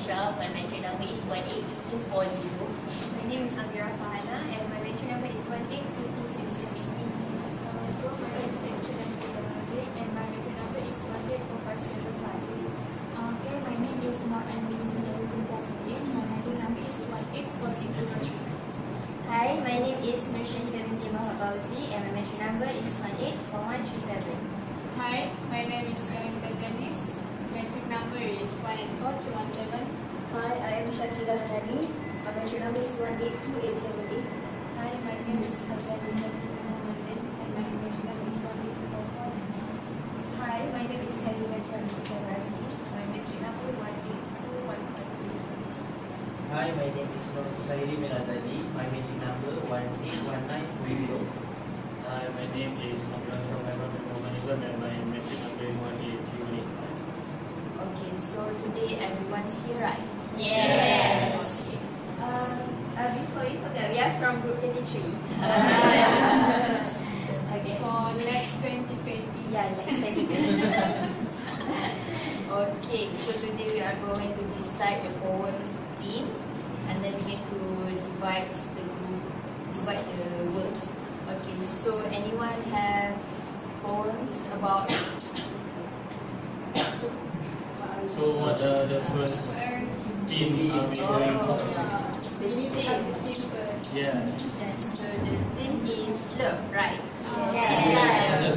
Aisha. My metric number is 18240. My name is Amira Fahana and my metric number is 182266. Assalamualaikum. My name is Aisha and my metric number is 184575. Okay, my name is Nur Andini Jasmine. My metric number is 184603. Hi, my name is Nur Shahida binti Muhammad Fauzi and my metric number is 184137. Hi, my name is Sonita Janice. Metric number is 184317. Hi, I am Shakira Hanani. My metric number is 182878. Hi, my name is Hazali Zaki Muhammadin and my metric number is 184496. Hi, my name is Halima Chandra Razmi. My metric number is 182158. Hi, my name is Nur Sahiri Mirazali. My metric number 181940. Hi, my name is Abdullah Rahman and my metric number is 18385. Okay, so today everyone's here, right? Yes. Before you forget, we are from group 33. Okay. For next 2020. Yeah, let's take it. Okay, so today we are going to decide the poems theme and then we need to divide the words. Okay, so anyone have poems about? So what the first team are we going to? We need to have the team first. Yes. Yes, so the theme is love, right? Yes.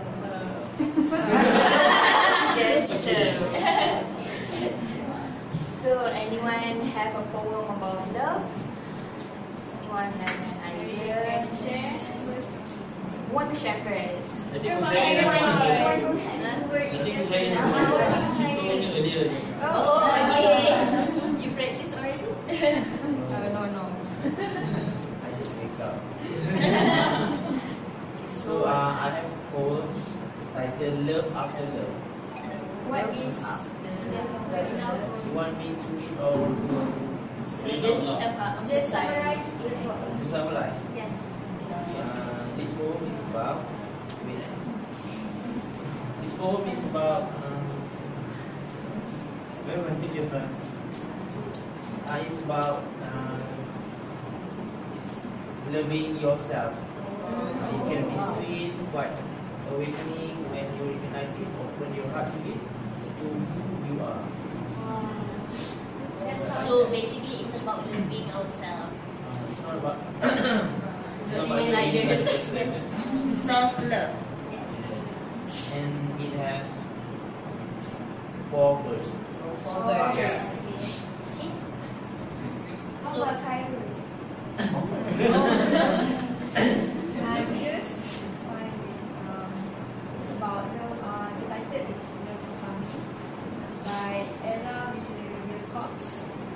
Just love. So anyone have a poem about love? Anyone have an idea? Share. Who want to share first? I think we share Everyone who has I think we share She told me earlier. Oh, okay. You practice already? No. I just wake up. So I have a poem titled Love After Love. What is You want me to read or Read just out loud. just summarize it for to us? summarize? Yes. This poem is about. This poem is about. Take your time. It's about. It's loving yourself. It can be sweet, quite awakening when you recognize it, open your heart to it, to who you are. So basically, it's about loving ourselves. It's not about. Self-love. And it has 4 verses. For girls. Yeah. Okay. How So, about Khairul? It's about the title is Love's Coming by Ella Wilcox.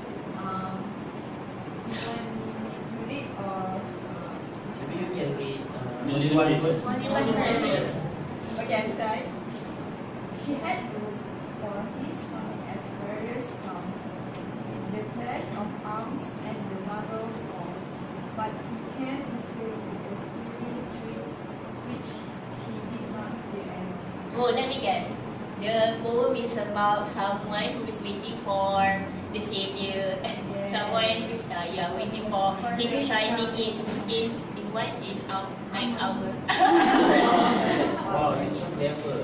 You want me to read or Maybe you can read Only one one verse. Only one verse. Yes. okay, I'm trying. She had room for his coming as warriors come, with the clash of arms and the marbles all. But he came instead with a steely treat, which she did not hear ever. oh, let me guess. The poem is about someone who is waiting for the savior. Yeah. Someone who's waiting for his shining in what? In our next hour. Wow, you're so clever.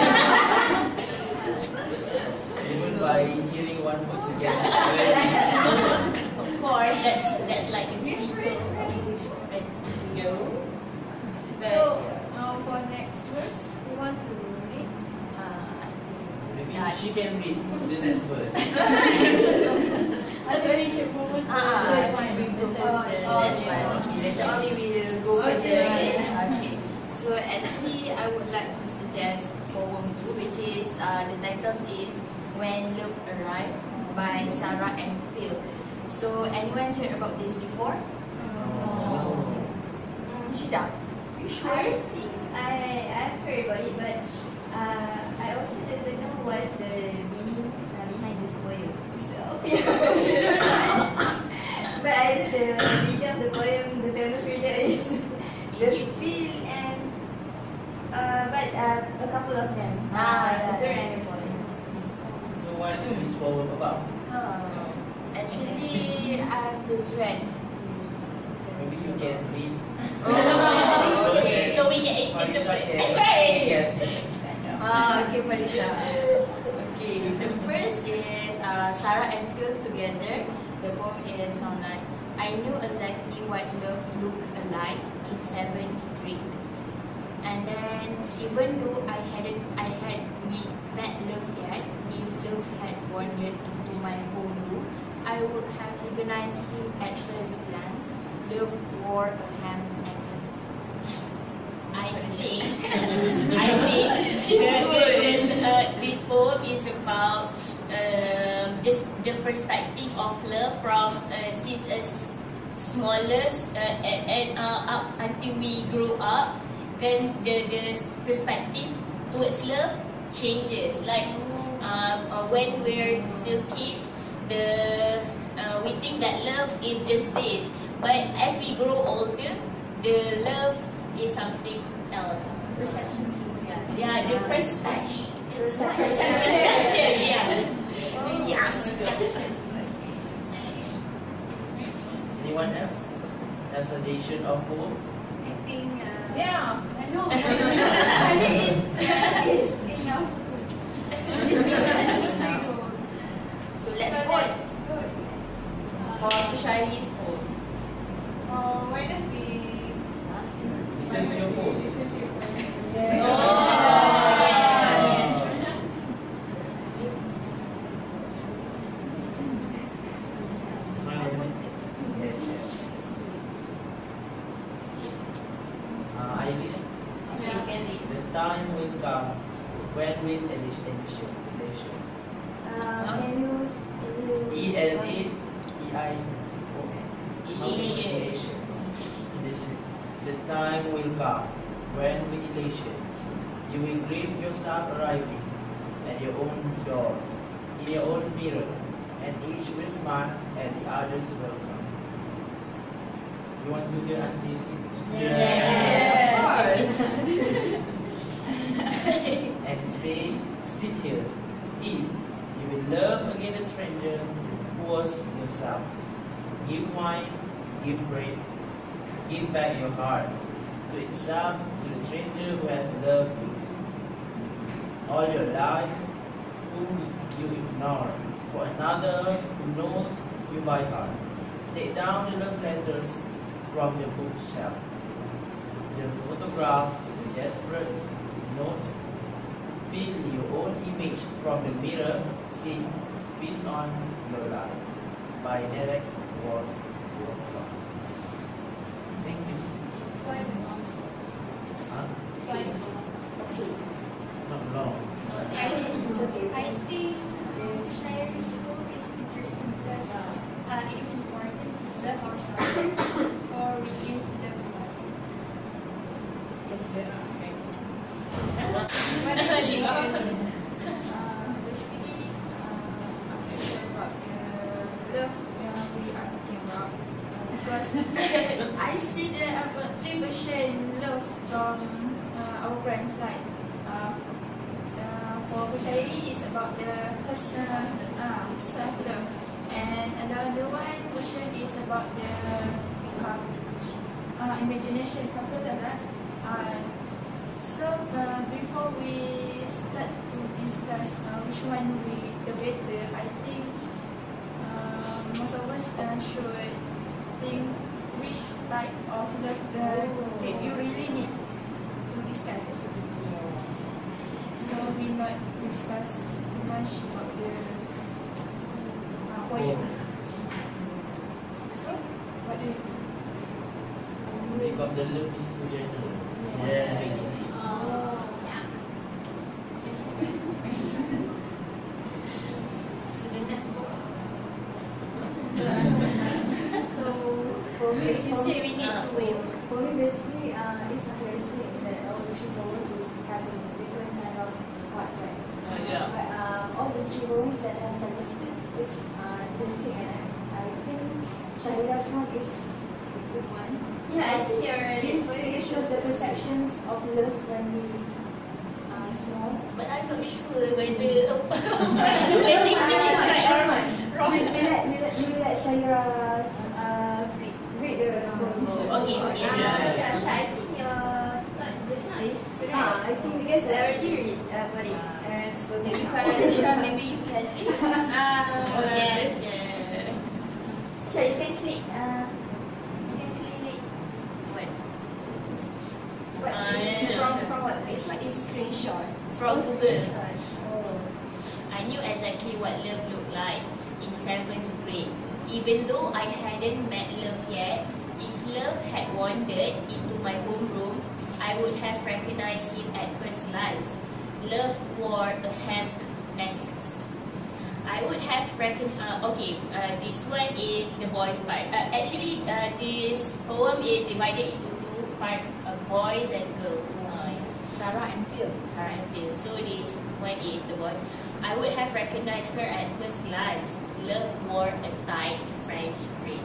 Even by hearing one verse again. Of course, that's like a secret. No. So, for next verse, you want to read? Maybe she can read the next verse. I think we should propose That's fine. Okay, later on we will go further. Okay. So actually, I would like to suggest poem 2, which is the title is When Love Arrived by Sarah and Phil. So anyone heard about this before? Shida, you sure? I think I've heard about it, but I also doesn't know what's the meaning behind this poem itself. But I know the reader of the poem, the famous reader is the Phil and but a couple of them, a girl and a boy. So what is this poem about? Actually, I've just read. Maybe you can read. So we can interpret. Hey! Yes. Okay, Parisha. Okay, the first is Sarah and Phil together. The poem is on like, I knew exactly what love looked like in 7th grade. And then, even though I had met love yet, if love had wandered into my home room, I would have recognized him at first glance. Love wore a ham necklace. I think this poem is about just the perspective of love from since as smallest and up until we grow up. Then the perspective towards love changes. Like when we're still kids, we think that love is just this. But as we grow older, the love is something else. Perception changes. Yeah, the perception. Perception. Yeah. Yes. Anyone else? A suggestion of poems? I think. Yeah. I know. It's enough. So let's vote for Tushari's poem. Why don't we Listen to your poem. listen to your poem? I read. Okay, you can read. The time will come when with elation. Can you ELATION. Elation. The time will come when with elation you will greet yourself arriving at your own door, in your own mirror, and each will smile at the other's welcome. You want to hear until finish? Yes. And say, sit here, eat. You will love again a stranger who was yourself. Give wine, give bread, give back your heart to itself, to the stranger who has loved you. All your life, whom you ignore, for another who knows you by heart. Take down the love letters from the bookshelf, the photograph, the desperate notes. Feel your own image from the mirror. See, feast on your life. By Derek Ward. Thank you. It's quite long. Huh? It's quite long. Not long. It's okay. I think sharing food is interesting because it is important to love ourselves or we give love to others. It's very nice. Basically, I'm not sure about the love we are talking about because I see there are 3% love from our friends like for Puchari is about the personal self-love and another one portion is about the imagination couple love. So before we start to discuss which one the better, I think most of us should think which type of love that you really need to discuss actually. So we not discuss much about the poem. So what do you think? Because the love is too general. Yeah. So the next poem. So for me, As you say, we need to for me basically, it's interesting that all the three poems is having different kind of parts, right? Yeah. But all the three poems that I suggested is interesting, and I think Shahira's one is a good one. Yeah, I think you're right. It shows the perceptions of love when we small. But I'm not sure whether prediction is right or We let Shahira read the poem. Okay. Shasha, I think your thought just now is correct. I think Because I already read about it. So maybe Farah, maybe you can read. Yeah. So you can click. From what? This one is screenshot. From Google. Oh. I knew exactly what love looked like in 7th grade. Even though I hadn't met love yet, if love had wandered into my homeroom, I would have recognized him at first glance. Love wore a hemp necklace. I would have this one is the boys part. Actually, this poem is divided into two parts, boys and girls. Sarah and Phil. So this one is the boy. I would have recognized her at first glance. Love wore a tight French braid.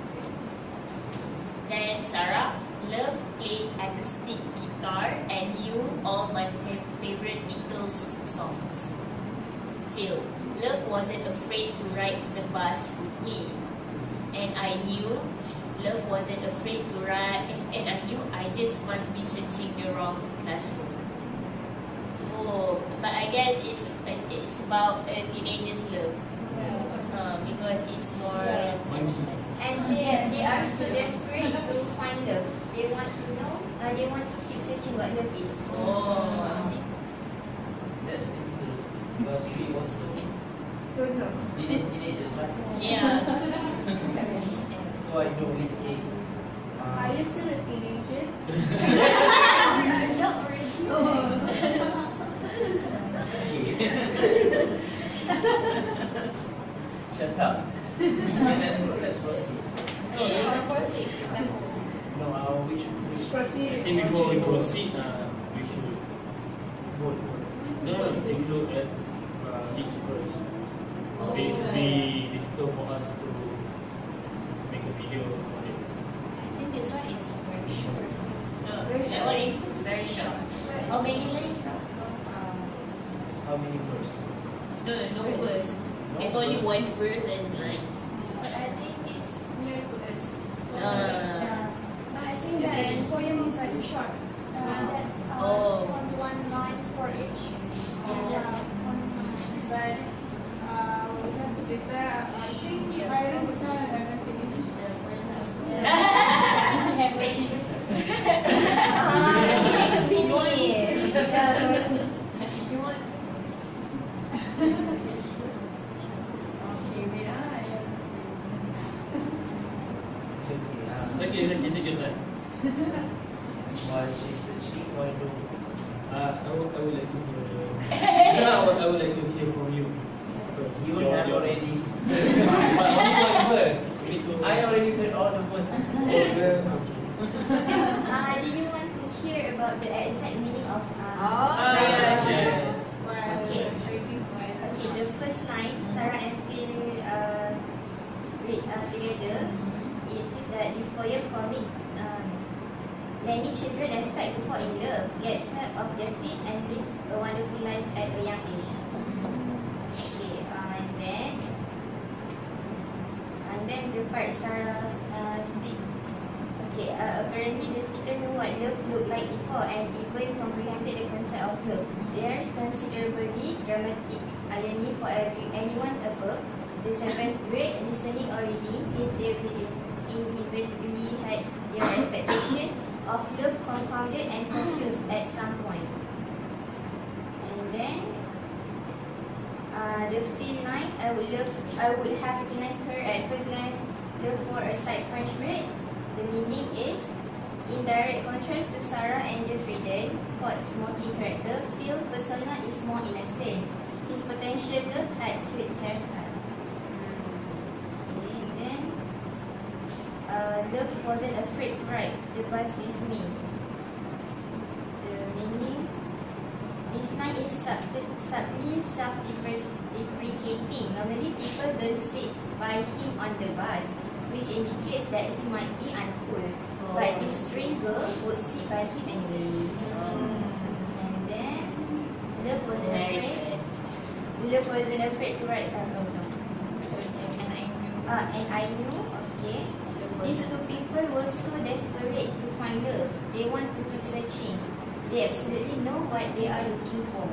Then Sarah, love played acoustic guitar and knew all my favorite Beatles songs. Phil, love wasn't afraid to ride the bus with me. And I knew love wasn't afraid to ride, and I knew I just must be searching the wrong classroom. Oh, but I guess it's about a teenager's love. Because it's more. And they are so desperate to find love. They want to know. They want to keep searching what love is. Oh, I see. That's interesting. Because we also Don't know. teenagers, right? Yeah. So I don't really take. Are you still a teenager? Not already. Shut up. Let's proceed. No, which Proceed. I think before we proceed, we should vote. No, take a look at each verse. It will be difficult for us to make a video on it. I think this one is very short. No, that one is very short. How many lines? How many verses? No verse. It's only one verse and lines. But I think it's near to us. But I think that poem is like short. That's on one lines for each. Yeah, one line. But we have to be fair. I think Byron is not haven't finished the You want? It's okay. It's okay, take your time. While she's searching, why don't I would like to hear I would like to hear from you first. you have already? But only one verse. We need to. I already heard all the verses. Okay. Do you want to hear about the exact meaning of Yes. Okay, the first line, Sarah and Phil read together. It says that this poem comic many children expect to fall in love, get swept off their feet and live a wonderful life at a young age. Okay, and then the part Sarah speak. Okay, apparently the speaker knew what love looked like before and even comprehended the concept of love. There's considerably dramatic irony for anyone above the 7th grade listening or reading, since they will inevitably had their expectation of love confounded and confused at some point. And then the Phil line, I would have recognized her at first glance. Love for a tight French braid. The meaning is in direct contrast to Sarah and just Readen, Pot's smoking character. Phil's persona is more innocent. His potential love had cute hairstyles. Okay, then love wasn't afraid to ride the bus with me. The meaning, this line is subtly self-deprecating. Normally people don't sit by him on the bus, which indicates that he might be uncool. But this string girl would sit by him anyways. And then love wasn't afraid to ride. And I knew, okay, these two people were so desperate to find love. They want to keep searching. They absolutely know what they are looking for.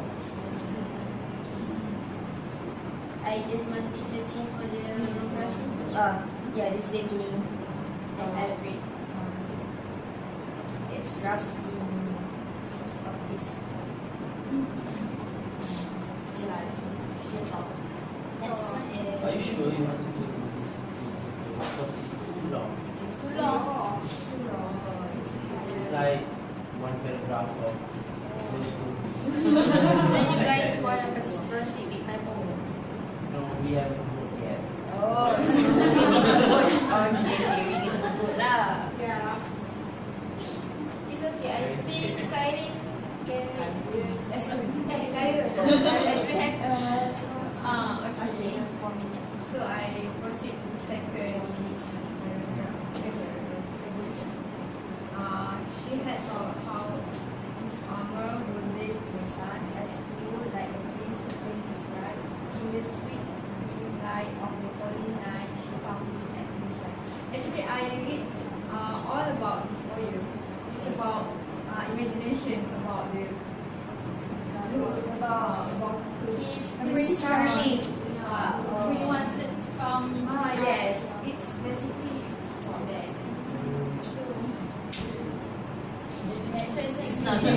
I just must be searching for the yeah, the same meaning as I read. It's rough meaning of this. Next one is. Are you sure you want to do this? Because it's too long. It's too long. It's too long. It's like one paragraph of those stories. So you guys want to proceed with my poem? No, we haven't voted yet. Oh, so we need to vote. Okay, we need to vote lah. Yeah. It's okay. I think Kairin can as we have Okay. 4 minutes. So I proceed to second paragraph. She had thought how his armor would blaze in the sun as he would like a prince to claim his rights. In the sweet dim light of the falling night, she found him at his side. Actually, I read all about this poem. It's about imagination, about the about Prince Charming. We which wanted to come into yes, it's basically about that. It's not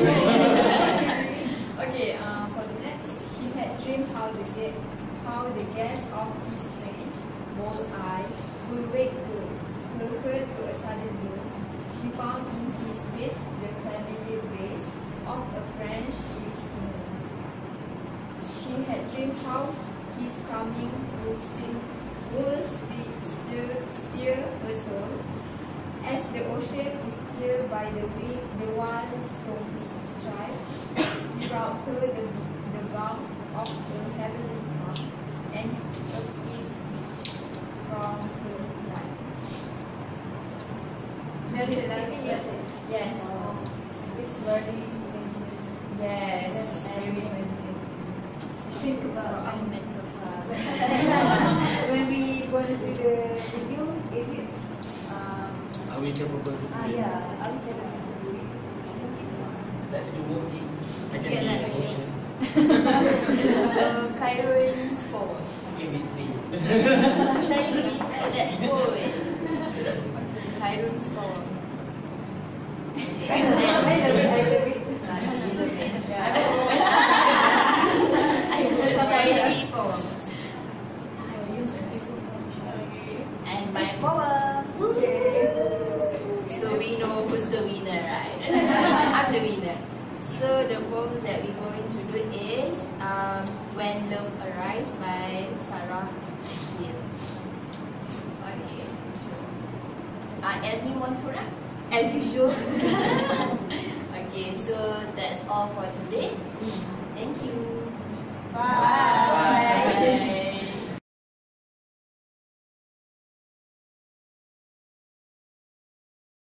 Okay, for the next, she had dreamed how the guest of his strange, bold eye would wake her to a sudden blow. She found in his face the familiar grace of a friend she used to know. She had dreamed how his coming would steer her soul, as the ocean is stirred by the wind, the wild storms strike. He brought her the balm of the heavenly calm, and a peace which from her life. Very last. Yes. It's very imaginative. Yes. Very imaginative. Think about our mental health. when we go to the review, is it Are we capable to do it? yeah, are we capable to do it? Let's do voting. I can Okay, be let's- emotion. So Kairin's poem. Give it 3. Shiny, let's vote. Kairin's poem. I love it. You love it. Yeah. Shiny poems. And my poem. So we know who's the winner, right? I'm the winner. So the poems that we're going to do is When Love Arrives by Sarah Hill. Okay, so Elmi want to rap? As usual. Okay, so that's all for today. Thank you. Bye.